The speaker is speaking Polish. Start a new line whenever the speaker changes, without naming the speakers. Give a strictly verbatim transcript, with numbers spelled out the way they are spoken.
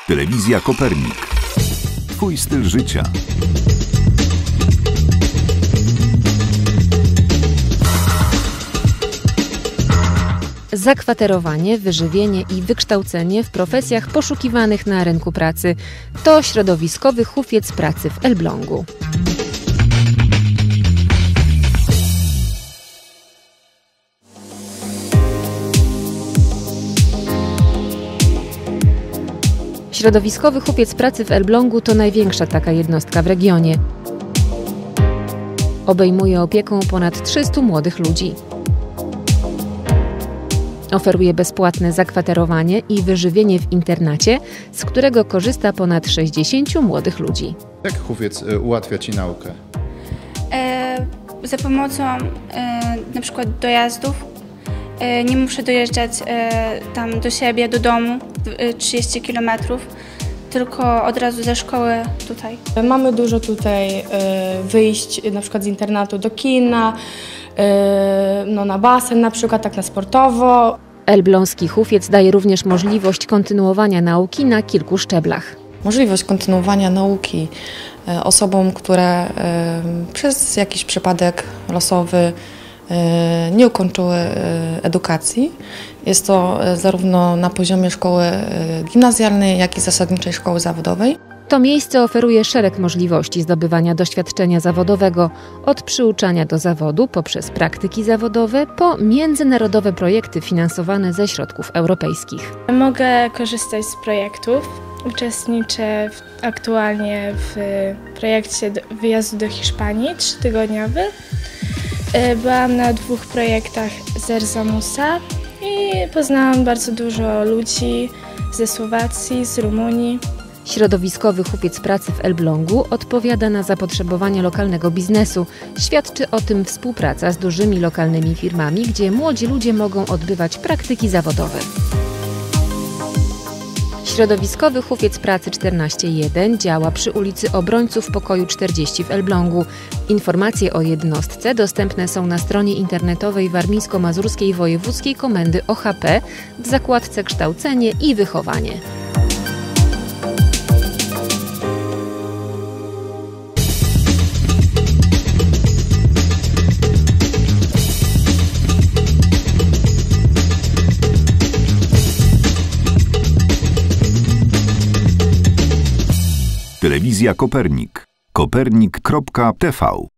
Telewizja Kopernik. Twój styl życia.
Zakwaterowanie, wyżywienie i wykształcenie w profesjach poszukiwanych na rynku pracy to środowiskowy hufiec pracy w Elblągu. Środowiskowy hufiec pracy w Elblągu to największa taka jednostka w regionie. Obejmuje opieką ponad trzystu młodych ludzi. Oferuje bezpłatne zakwaterowanie i wyżywienie w internacie, z którego korzysta ponad sześćdziesięciu młodych ludzi.
Jak hufiec ułatwia Ci naukę?
E, za pomocą e, na przykład dojazdów. E, nie muszę dojeżdżać e, tam do siebie, do domu, e, trzydzieści kilometrów, tylko od razu ze szkoły tutaj.
Mamy dużo tutaj e, wyjść na przykład z internatu do kina, e, no, na basen na przykład, tak na sportowo.
Elbląski hufiec daje również możliwość kontynuowania nauki na kilku szczeblach.
Możliwość kontynuowania nauki osobom, które przez jakiś przypadek losowy nie ukończyły edukacji. Jest to zarówno na poziomie szkoły gimnazjalnej, jak i zasadniczej szkoły zawodowej.
To miejsce oferuje szereg możliwości zdobywania doświadczenia zawodowego, od przyuczania do zawodu poprzez praktyki zawodowe po międzynarodowe projekty finansowane ze środków europejskich.
Mogę korzystać z projektów. Uczestniczę w, aktualnie w projekcie wyjazdu do Hiszpanii trzytygodniowy. Byłam na dwóch projektach z Erasmusa i poznałam bardzo dużo ludzi ze Słowacji, z Rumunii.
Środowiskowy hufiec pracy w Elblągu odpowiada na zapotrzebowanie lokalnego biznesu. Świadczy o tym współpraca z dużymi lokalnymi firmami, gdzie młodzi ludzie mogą odbywać praktyki zawodowe. Środowiskowy hufiec pracy czternaście jeden działa przy ulicy Obrońców Pokoju czterdzieści w Elblągu. Informacje o jednostce dostępne są na stronie internetowej Warmińsko-Mazurskiej Wojewódzkiej Komendy O H P w zakładce Kształcenie i Wychowanie.
Telewizja Kopernik. kopernik kropka t v